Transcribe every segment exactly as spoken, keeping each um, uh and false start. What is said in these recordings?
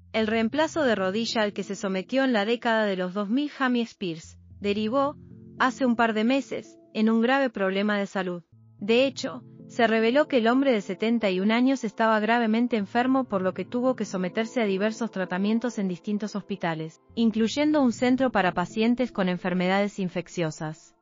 El reemplazo de rodilla al que se sometió en la década de los dos mil Jamie Spears derivó, hace un par de meses, en un grave problema de salud. De hecho, se reveló que el hombre de setenta y un años estaba gravemente enfermo, por lo que tuvo que someterse a diversos tratamientos en distintos hospitales, incluyendo un centro para pacientes con enfermedades infecciosas.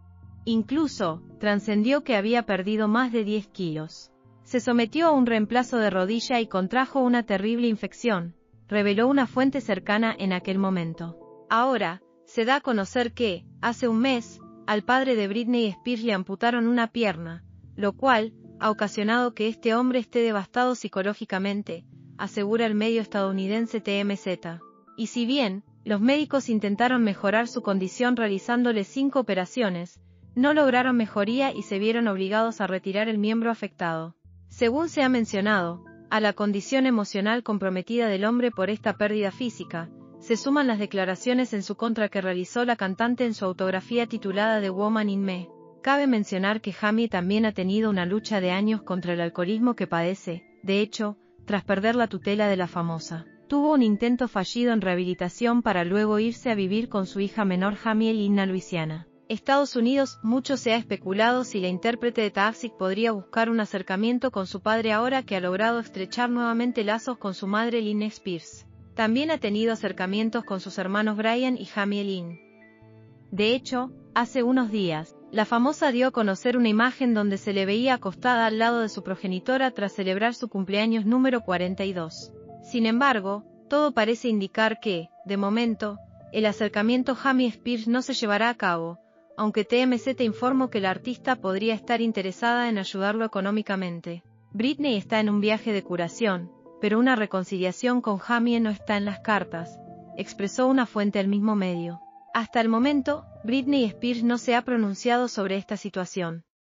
Incluso, trascendió que había perdido más de diez kilos. Se sometió a un reemplazo de rodilla y contrajo una terrible infección, reveló una fuente cercana en aquel momento. Ahora, se da a conocer que, hace un mes, al padre de Britney Spears le amputaron una pierna, lo cual ha ocasionado que este hombre esté devastado psicológicamente, asegura el medio estadounidense T M Z. Y si bien, los médicos intentaron mejorar su condición realizándole cinco operaciones, no lograron mejoría y se vieron obligados a retirar el miembro afectado. Según se ha mencionado, a la condición emocional comprometida del hombre por esta pérdida física, se suman las declaraciones en su contra que realizó la cantante en su autografía titulada The Woman in Me. Cabe mencionar que Jamie también ha tenido una lucha de años contra el alcoholismo que padece. De hecho, tras perder la tutela de la famosa, tuvo un intento fallido en rehabilitación para luego irse a vivir con su hija menor Jamie Lynn a Luisiana, Estados Unidos. Mucho se ha especulado si la intérprete de Toxic podría buscar un acercamiento con su padre ahora que ha logrado estrechar nuevamente lazos con su madre Lynn Spears. También ha tenido acercamientos con sus hermanos Brian y Jamie Lynn. De hecho, hace unos días, la famosa dio a conocer una imagen donde se le veía acostada al lado de su progenitora tras celebrar su cumpleaños número cuarenta y dos. Sin embargo, todo parece indicar que, de momento, el acercamiento Jamie Spears no se llevará a cabo, aunque T M Z informó que la artista podría estar interesada en ayudarlo económicamente. Britney está en un viaje de curación, pero una reconciliación con Jamie no está en las cartas, expresó una fuente del mismo medio. Hasta el momento, Britney Spears no se ha pronunciado sobre esta situación.